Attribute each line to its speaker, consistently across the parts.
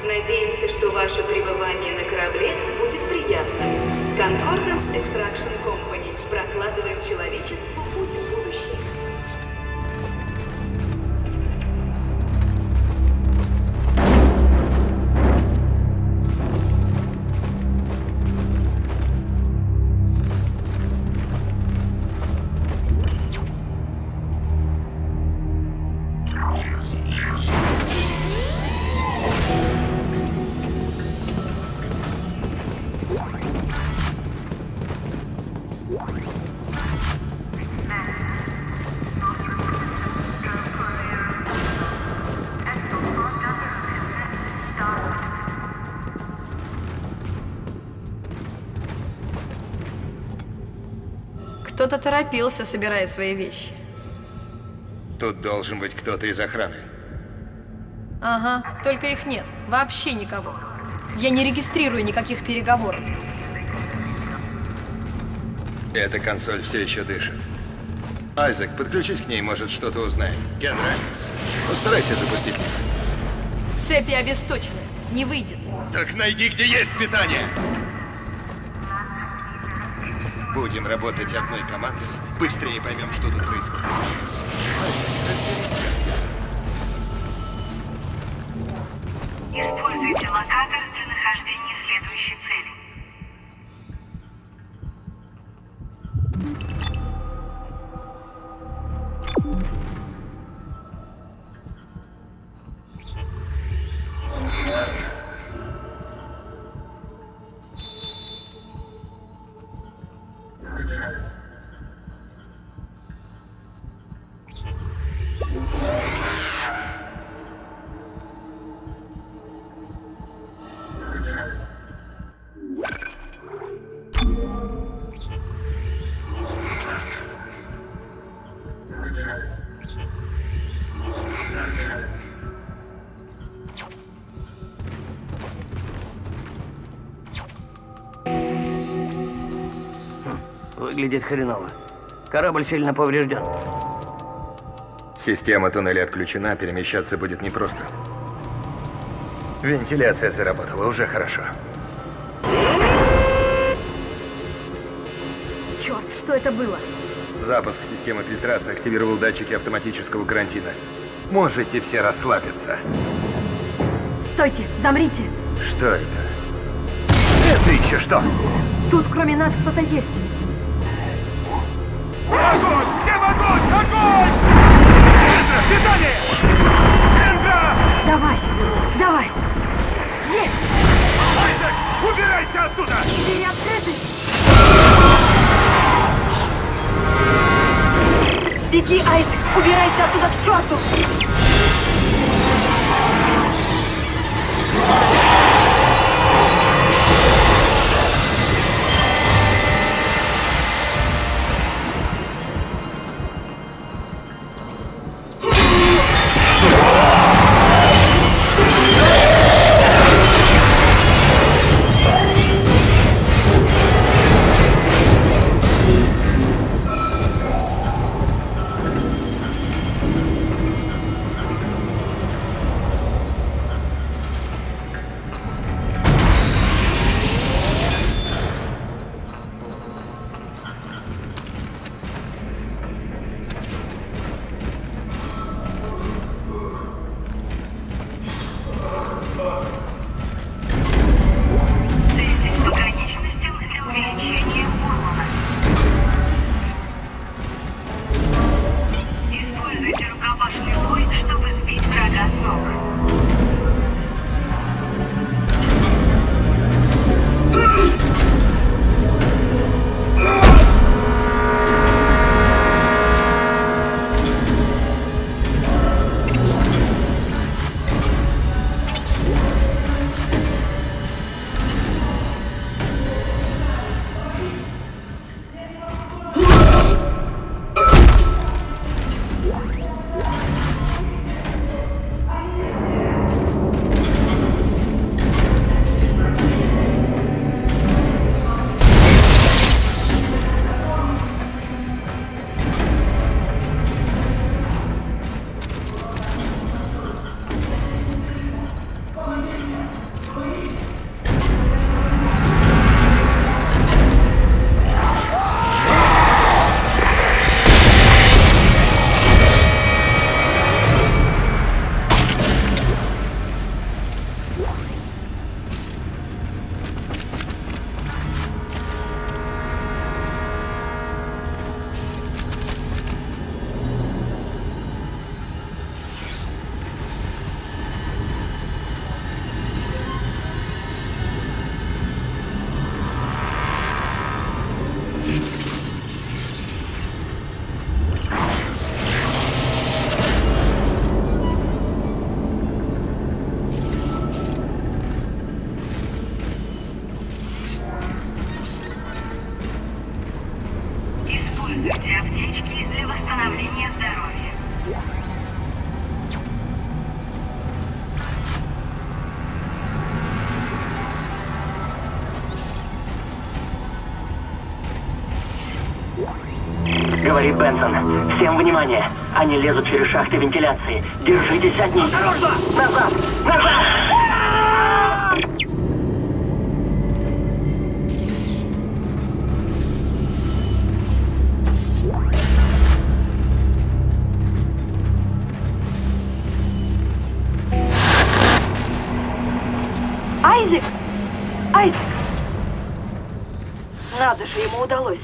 Speaker 1: Надеемся, что ваше пребывание на корабле будет приятным. Concordance Extraction Company. Прокладываем человечеству путь в будущее.
Speaker 2: Кто-то торопился, собирая свои вещи.
Speaker 3: Тут должен быть кто-то из охраны.
Speaker 2: Ага, только их нет. Вообще никого. Я не регистрирую никаких переговоров.
Speaker 3: Эта консоль все еще дышит. Айзек, подключись к ней, может, что-то узнаем. Кендра, постарайся запустить лифт.
Speaker 2: Цепи обесточены. Не выйдет.
Speaker 3: Так найди, где есть питание. Будем работать одной командой. Быстрее поймем, что тут происходит. Айзек, разберись.
Speaker 4: Используйте локатор для нахождения следующей цели.
Speaker 5: Выглядит хреново. Корабль сильно поврежден.
Speaker 3: Система туннеля отключена, перемещаться будет непросто. Вентиляция заработала, уже хорошо.
Speaker 2: Черт, что это было?
Speaker 3: Запуск системы фильтрации активировал датчики автоматического карантина. Можете все расслабиться.
Speaker 2: Стойте, замрите.
Speaker 3: Что это? Это еще что?
Speaker 2: Тут кроме нас кто-то есть.
Speaker 6: Огонь! Всем огонь! Огонь! Кендра, питание! Кендра!
Speaker 2: Давай, давай. Есть!
Speaker 6: Айзек, убирайся оттуда!
Speaker 2: Двери открыты. Беги, Айзек, убирайся оттуда к черту!
Speaker 5: говорит Бенсон. Всем внимание! Они лезут через шахты вентиляции. Держитесь от них! Осторожно! Назад! Назад!
Speaker 7: Айзек! Айзек! Надо же, ему удалось.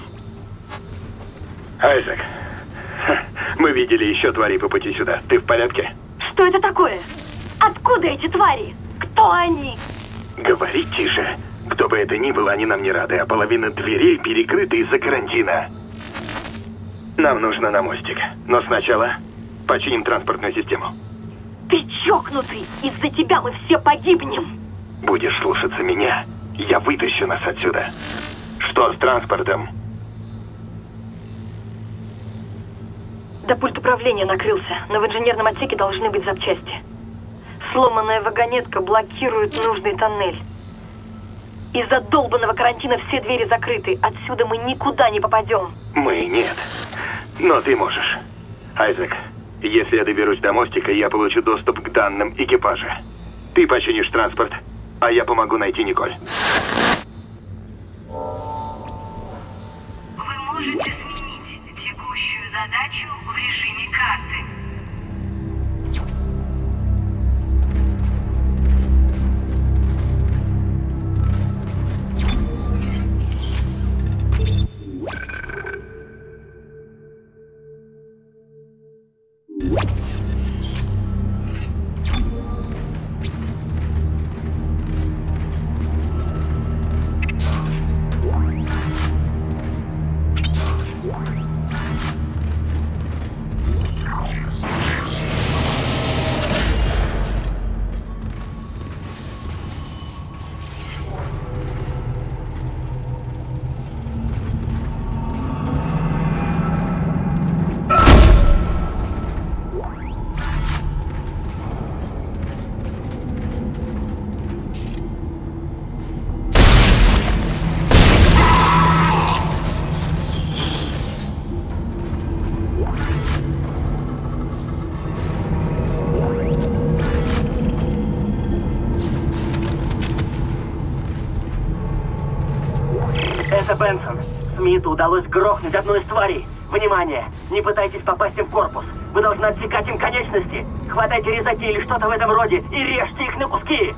Speaker 3: Айзек, мы видели еще тварей по пути сюда. Ты в порядке?
Speaker 7: Что это такое? Откуда эти твари? Кто они?
Speaker 3: Говори тише. Кто бы это ни было, они нам не рады, а половина дверей перекрыта из-за карантина. Нам нужно на мостик. Но сначала починим транспортную систему.
Speaker 7: Ты чокнутый! Из-за тебя мы все погибнем!
Speaker 3: Будешь слушаться меня, я вытащу нас отсюда. Что с транспортом?
Speaker 7: Да пульт управления накрылся, но в инженерном отсеке должны быть запчасти. Сломанная вагонетка блокирует нужный тоннель. Из-за долбанного карантина все двери закрыты. Отсюда мы никуда не попадем.
Speaker 3: Мы нет. Но ты можешь. Айзек, если я доберусь до мостика, я получу доступ к данным экипажа. Ты починишь транспорт, а я помогу найти Николь.
Speaker 4: Вы можете сменить текущую задачу в режиме карты.
Speaker 5: Бенсон, Смиту удалось грохнуть одну из тварей. Внимание! Не пытайтесь попасть им в корпус. Вы должны отсекать им конечности. Хватайте резаки или что-то в этом роде и режьте их на куски.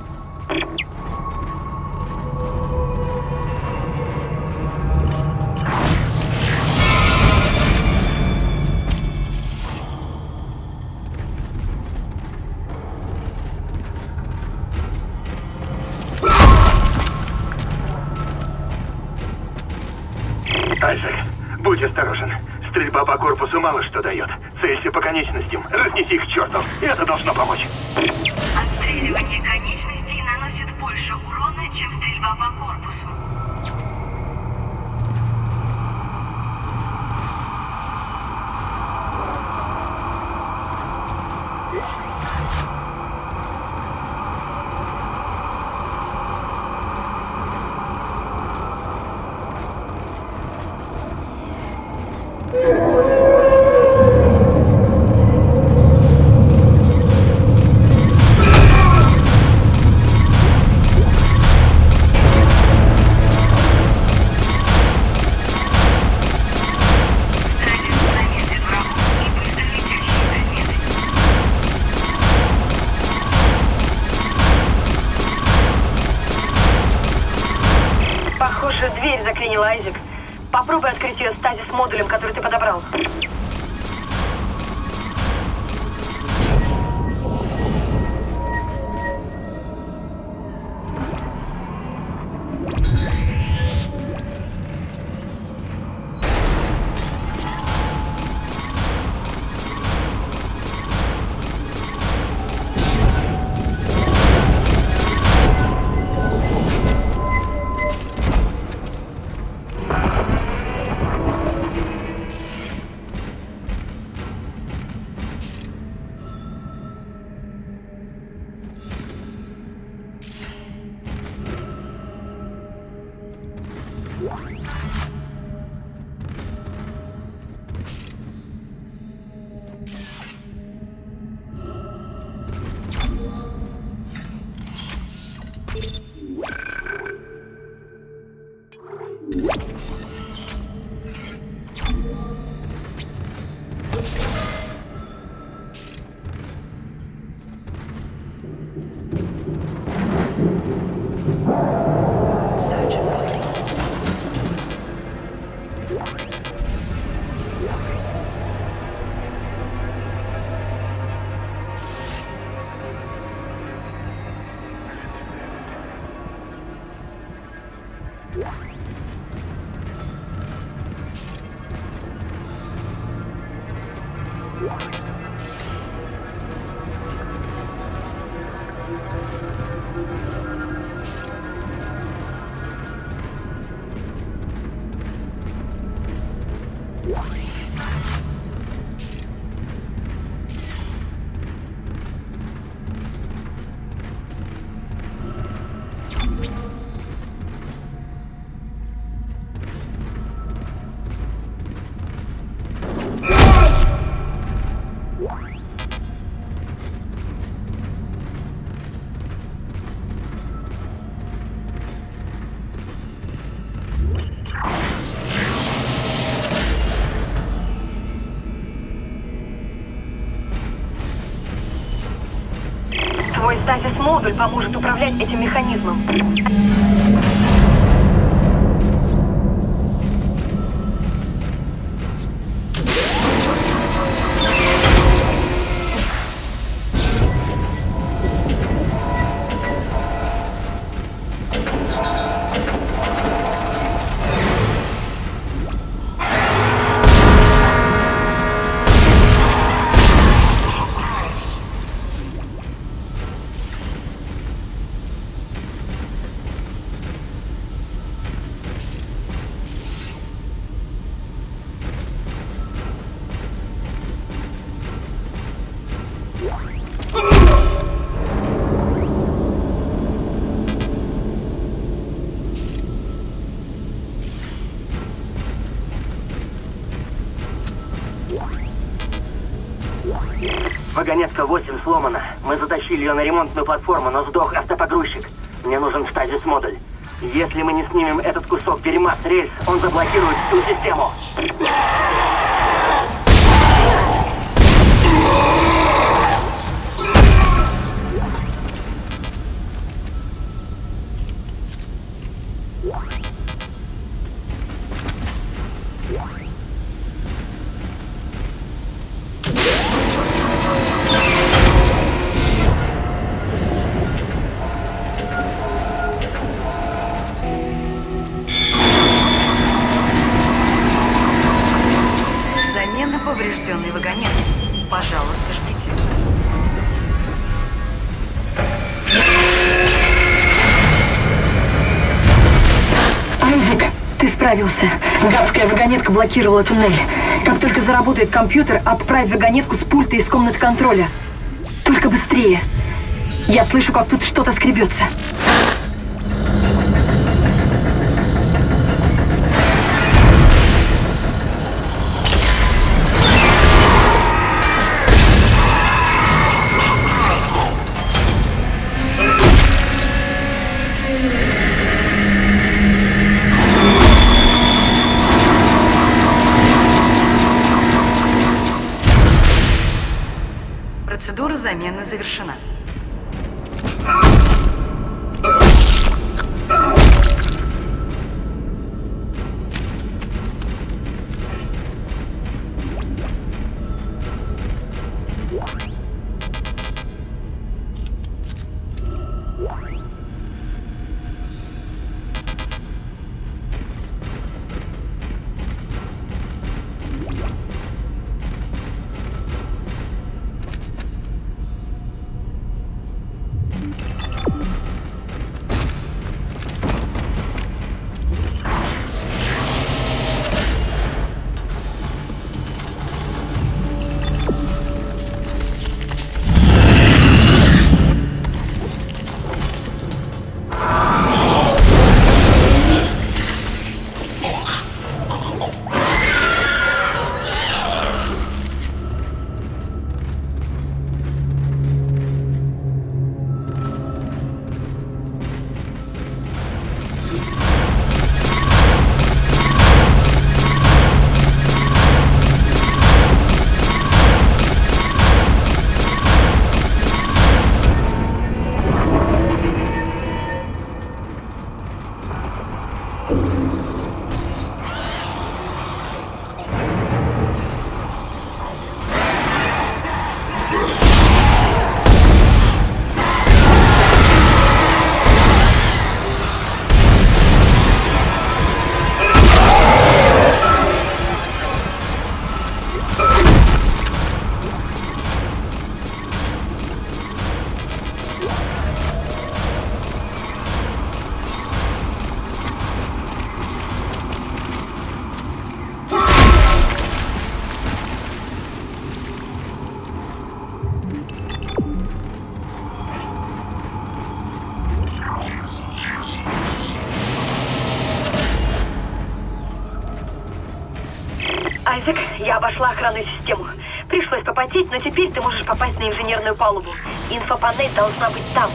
Speaker 3: Айзек, будь осторожен. Стрельба по корпусу мало что дает. Целься по конечностям, разнеси их к черту. Это должно помочь.
Speaker 4: Отстреливание конечностей наносит больше урона, чем стрельба по корпусу.
Speaker 7: Дверь заклинила, Айзек. Попробуй открыть ее стазис модулем, который ты подобрал. Стазис-модуль поможет управлять этим механизмом.
Speaker 5: Вагонетка 8 сломана. Мы затащили ее на ремонтную платформу, но сдох автопогрузчик. Мне нужен стазис-модуль. Если мы не снимем этот кусок дерьма с рельс, он заблокирует всю систему.
Speaker 8: Поврежденный вагонетки. Пожалуйста, ждите.
Speaker 7: Айзек, ты справился. Гадская вагонетка блокировала туннель. Как только заработает компьютер, отправь вагонетку с пульта из комнаты контроля. Только быстрее. Я слышу, как тут что-то скребется.
Speaker 8: Процедура замены завершена.
Speaker 7: Айзек, я обошла охранную систему. Пришлось попотеть, но теперь ты можешь попасть на инженерную палубу. Инфопанель должна быть там.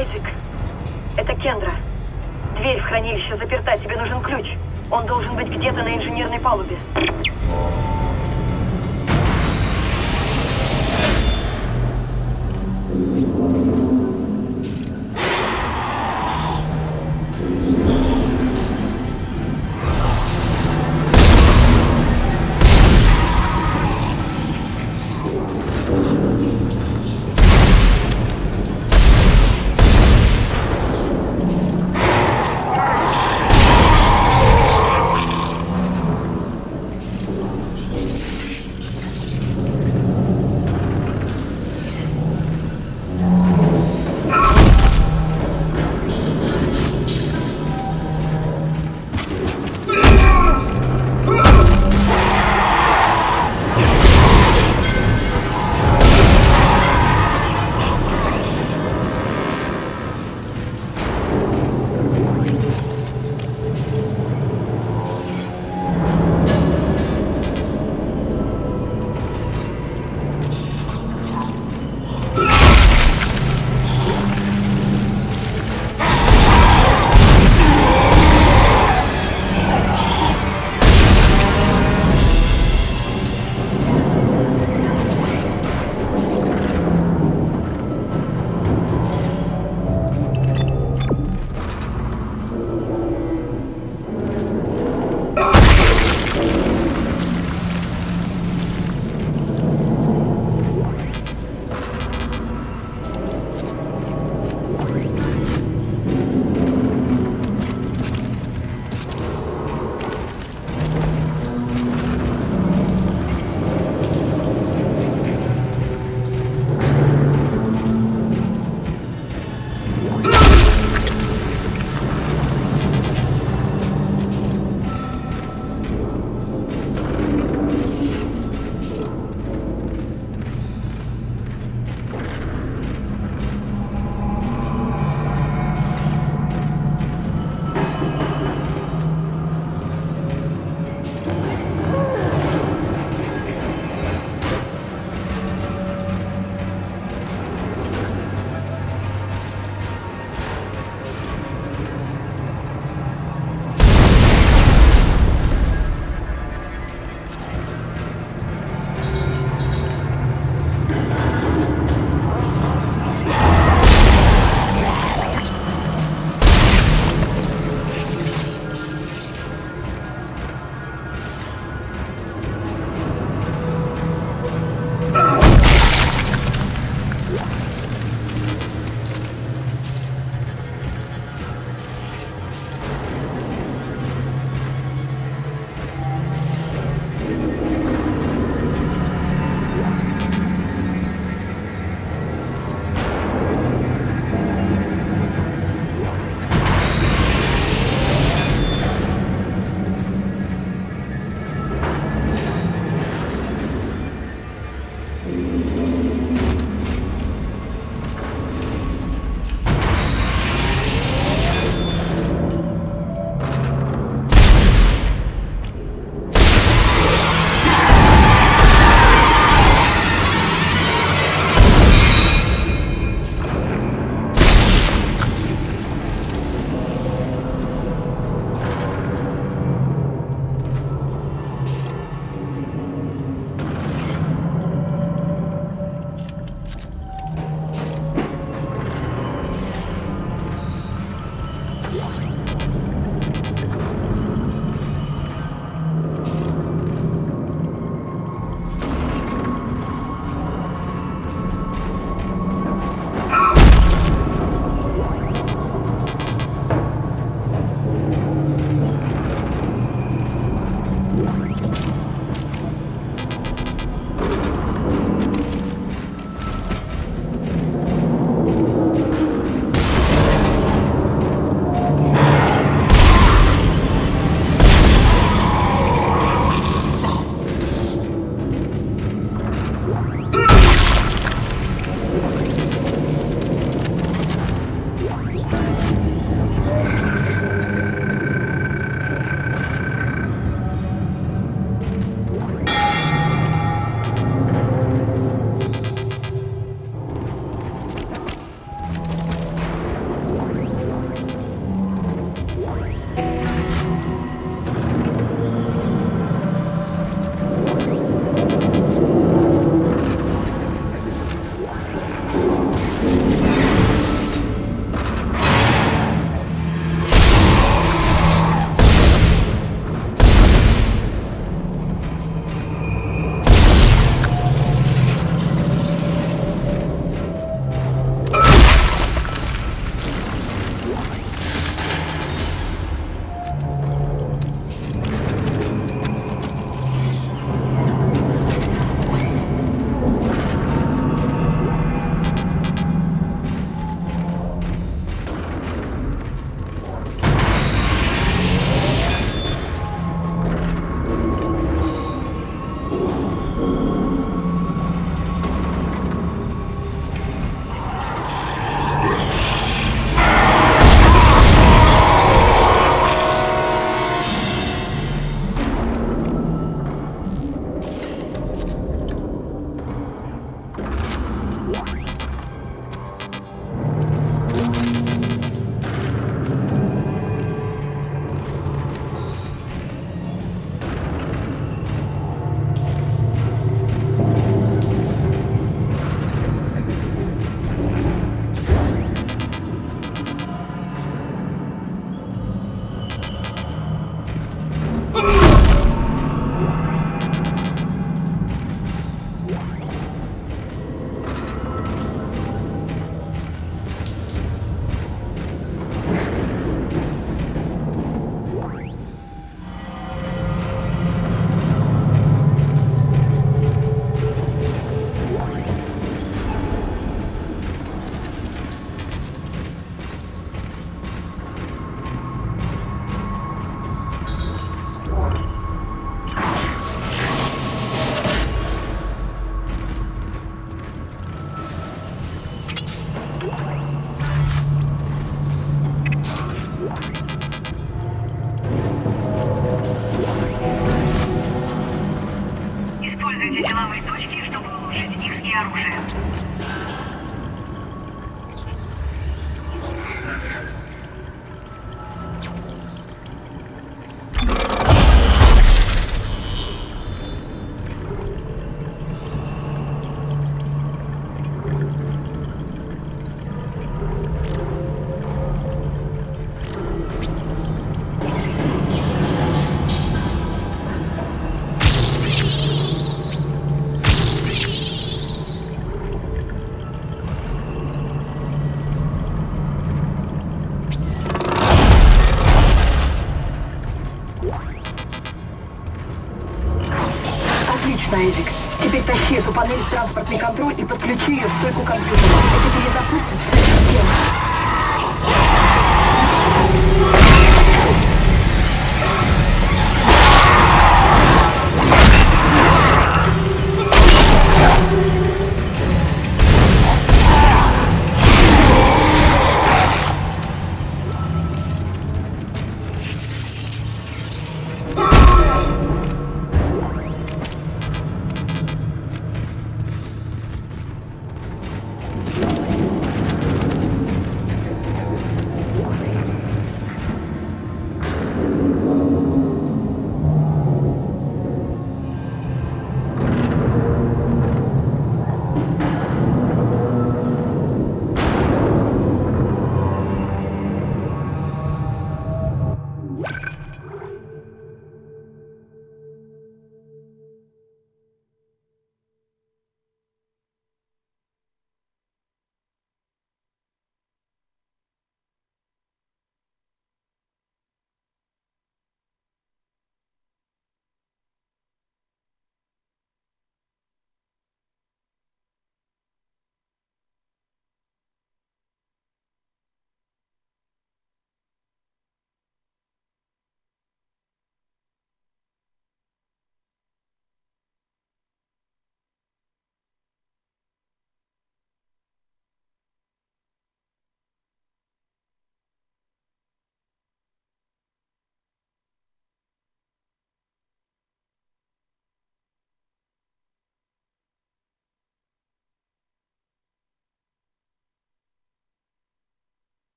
Speaker 7: Айзек, это Кендра. Дверь в хранилище заперта, тебе нужен ключ. Он должен быть где-то на инженерной палубе.
Speaker 9: Айзек. Теперь тащи эту панель в транспортный контроль и подключи ее в стойку компьютера. Это перезапустит всю систему.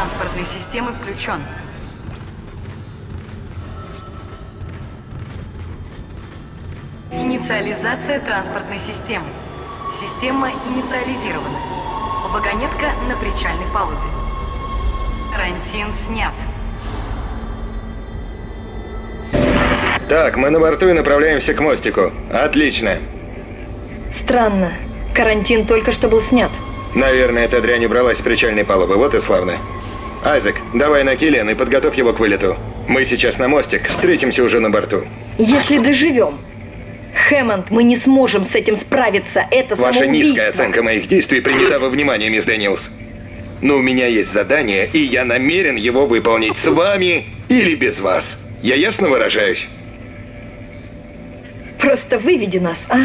Speaker 8: транспортной системы включен. Инициализация транспортной системы. Система инициализирована. Вагонетка на причальной палубе. Карантин снят.
Speaker 3: Так, мы на борту и направляемся к мостику. Отлично.
Speaker 7: Странно. Карантин только что был снят.
Speaker 3: Наверное, эта дрянь убралась с причальной палубы. Вот и славно. Айзек, давай на Келлион и подготовь его к вылету. Мы сейчас на мостик. Встретимся уже на борту.
Speaker 7: Если доживем. Хэммонд, мы не сможем с этим справиться. Это
Speaker 3: Ваша
Speaker 7: самоубийство.
Speaker 3: низкая оценка моих действий принята во внимание, мисс Дэниелс. Но у меня есть задание, и я намерен его выполнить с вами или без вас. Я ясно выражаюсь?
Speaker 7: Просто выведи нас, а?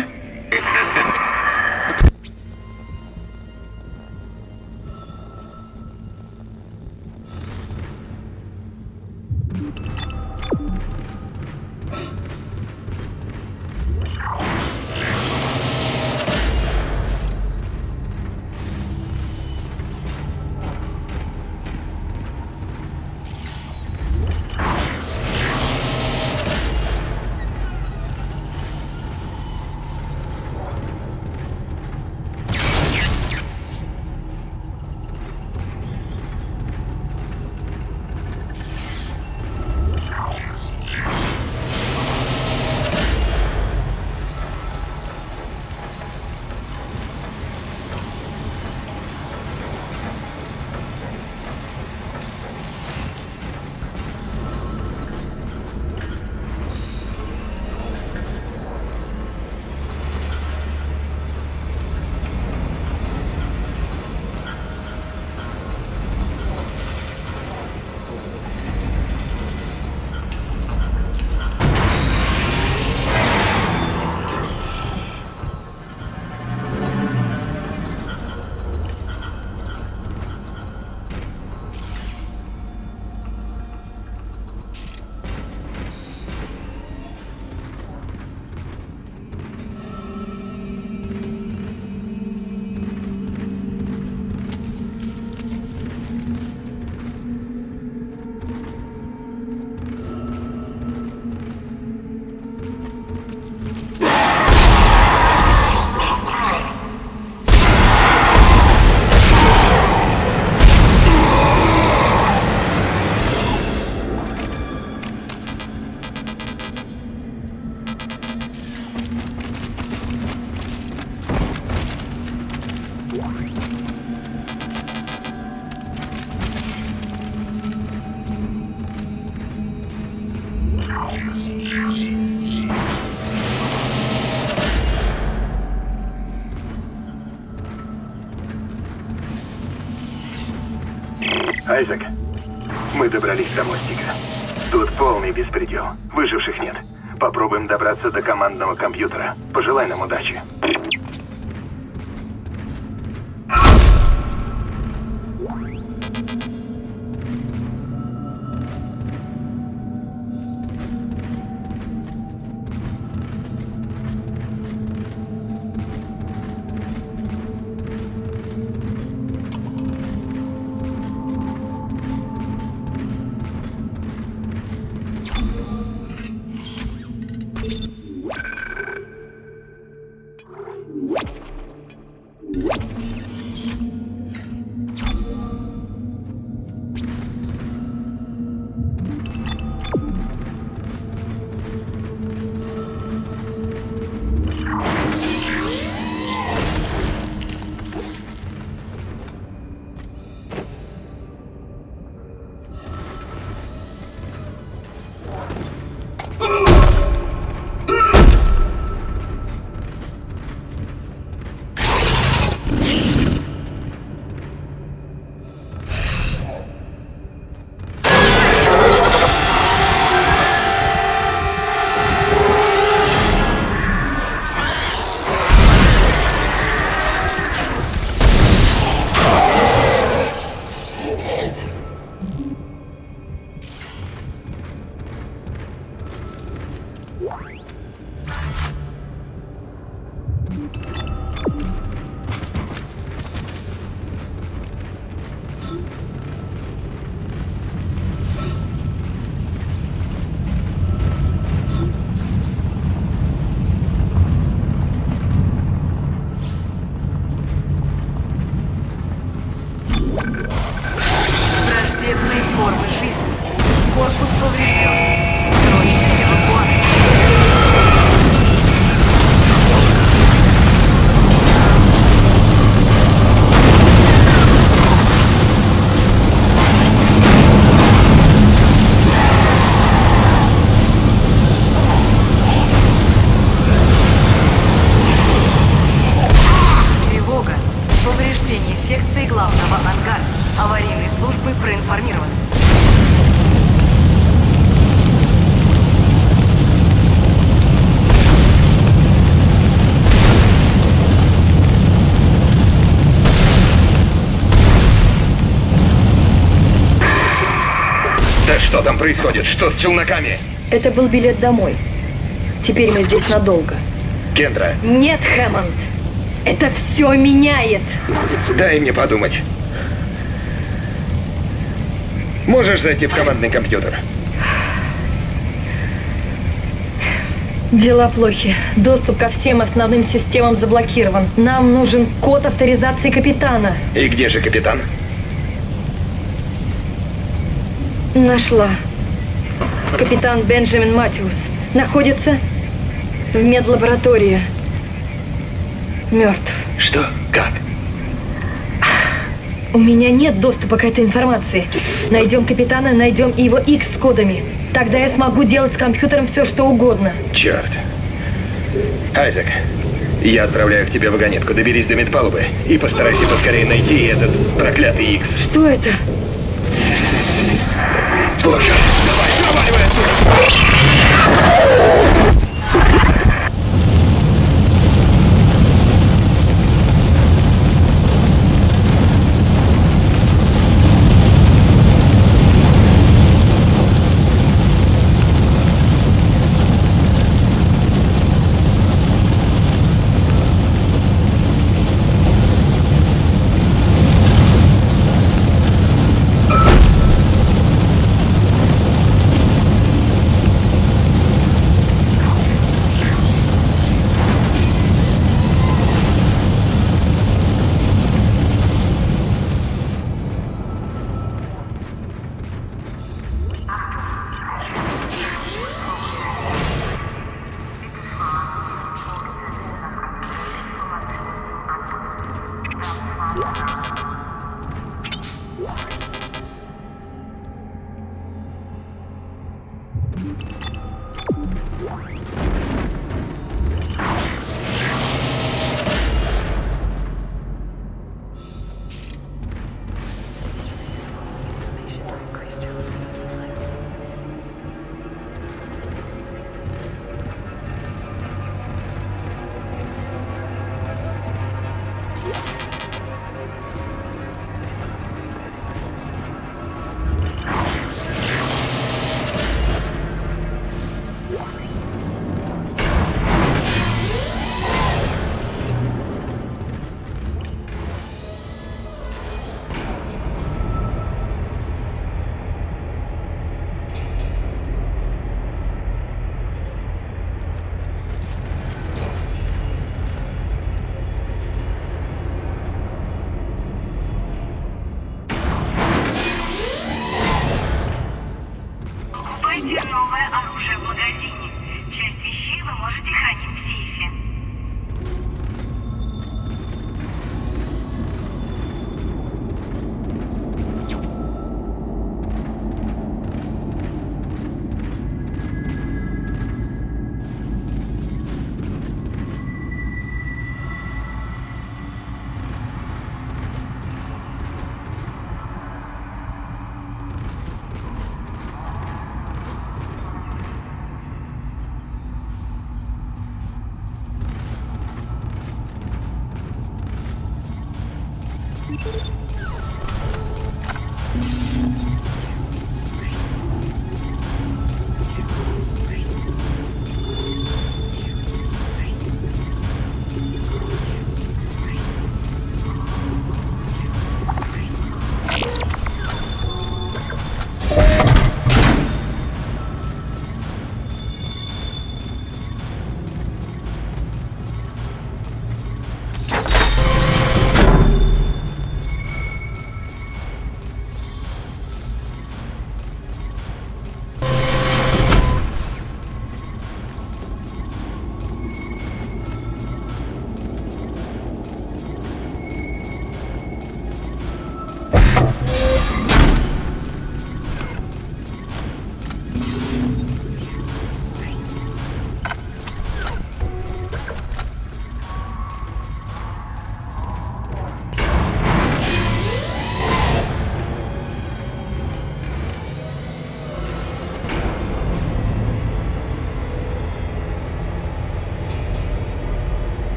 Speaker 3: Айзек, мы добрались до мостика. Тут полный беспредел. Выживших нет. Попробуем добраться до командного компьютера. Пожелай нам удачи. Что там происходит? Что с челноками?
Speaker 7: Это был билет домой. Теперь мы здесь надолго.
Speaker 3: Кендра.
Speaker 7: Нет, Хэммонд. Это все меняет.
Speaker 3: Дай мне подумать. Можешь зайти в командный компьютер?
Speaker 7: Дела плохи. Доступ ко всем основным системам заблокирован. Нам нужен код авторизации капитана.
Speaker 3: И где же капитан?
Speaker 7: Нашла. Капитан Бенджамин Матthews находится в медлаборатории. Мертв.
Speaker 3: Что? Как?
Speaker 7: У меня нет доступа к этой информации. Найдем капитана, найдем и его X с кодами. Тогда я смогу делать с компьютером все, что угодно.
Speaker 3: Черт. Айзек, я отправляю к тебе вагонетку. Доберись до медпалубы и постарайся поскорее найти этот проклятый X.
Speaker 7: Что это?
Speaker 3: Боже, давай, проваливай отсюда!
Speaker 4: Новое оружие в магазине. Часть вещей вы можете хранить в сейфе.